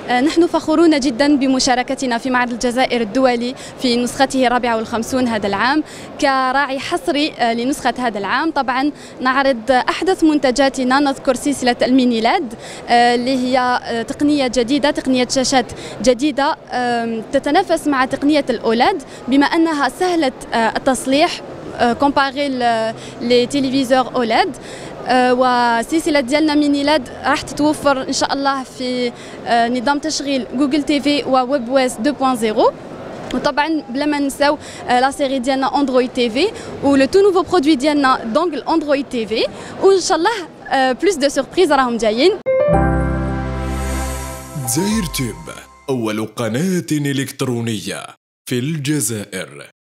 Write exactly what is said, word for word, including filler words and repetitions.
نحن فخورون جدا بمشاركتنا في معرض الجزائر الدولي في نسخته الرابعة والخمسون هذا العام كراعي حصري لنسخة هذا العام. طبعا نعرض أحدث منتجاتنا، نذكر سلسلة الميني لاد اللي هي تقنية جديدة، تقنية شاشات جديدة تتنافس مع تقنية الأولاد بما أنها سهلة التصليح كومباري لي تيليفزور أولاد. وسلسلة ديالنا ميني لاد راح تتوفر إن شاء الله في نظام تشغيل جوجل تي في وويب واس اثنين نقطة صفر. وطبعا بلا ما نساو لا سيري ديالنا اندرويد تي في ولو تو نوفو برودوي ديالنا دونغل اندرويد تي في، وان شاء الله بلوس دو سوربريز راهم جايين. دزاير تيوب، أول قناة إلكترونية في الجزائر.